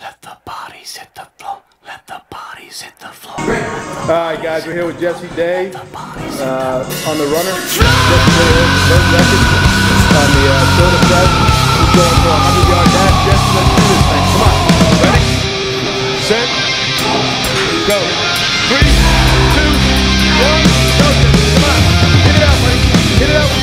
Let the bodies hit the floor. Let the bodies hit the floor. All right, guys, we're here with Jesse Day on the runner. Jesse Day holds the record on the shoulder press. He's going for a 100-yard dash. Jesse, let's do this thing. Come on. Ready? Set. Go. 3, 2, 1. Go, Jesse. Come on. Get it out, buddy. Get it out.